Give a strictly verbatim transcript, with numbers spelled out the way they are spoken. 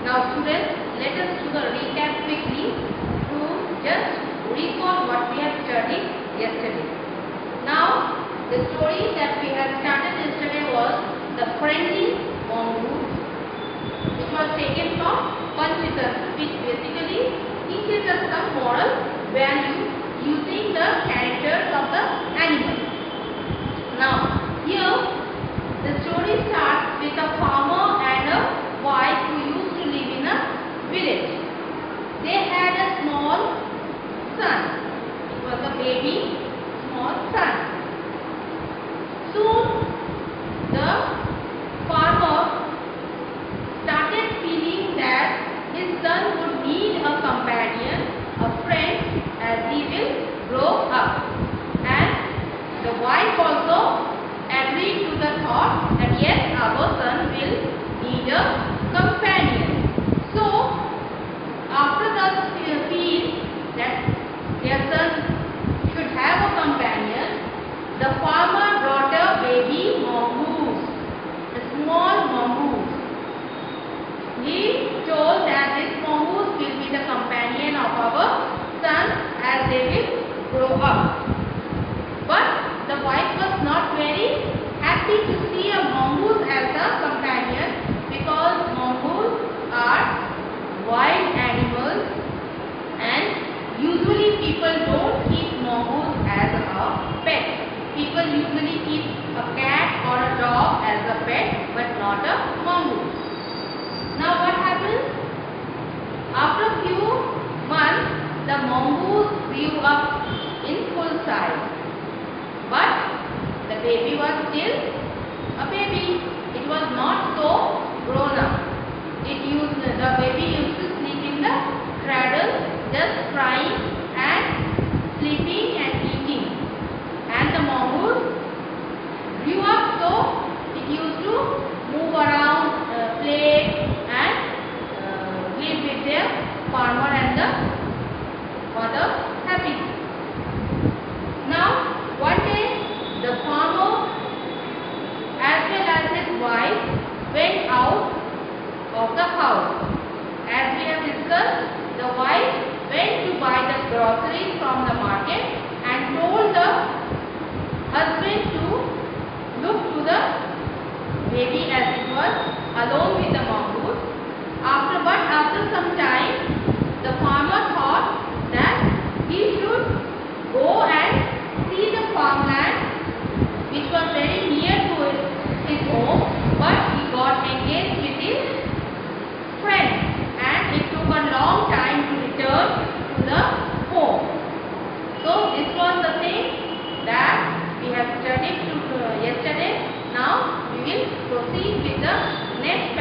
Now students, let us do the recap quickly to just recall what we have studied yesterday. Now, the story that we had started yesterday was the friendly mongoose, which was taken from Panchitatra, which basically teaches us some moral value using the characters of the animal. Now, here the story starts with a farmer and a wife who used to live in a village. They had a small son. It was a baby, small son. Soon, the farmer started feeling that his son would need a companion, a friend, as he will grow up. And the wife also agreed to the thought that yes, our son will need a companion. So, after the feel that their son should have a companion, the farmer brought a baby mongoose, a small mongoose. He told that this mongoose will be the companion of our son as they will grow up. But the wife was not very happy to see a mongoose as a companion, because mongoose are wild animals and usually people don't keep mongoose as a pet. People usually keep a cat or a dog as a pet, but not a mongoose. Now what happens? After a few months, the mongoose grew up in full size. But the baby was still a baby. It was not so grown up. It used, the baby used to sleep in the cradle, just crying and sleeping and eating. And the mongoose grew up, so it used to move around, uh, play and uh, live with their farmer and the mother happily. Now, one day the farmer as well as his wife went out of the house. As we have discussed, the wife went to buy the groceries from the market and told the husband to look to the baby as it was alone with the mongoose. After, but after some time, the farmer thought that he should go and see the farmland which was very near to his, his home, but he got engaged with his friend and it took a long time to return to the home. So this was the thing that we have studied to, uh, yesterday. Now we will proceed with the next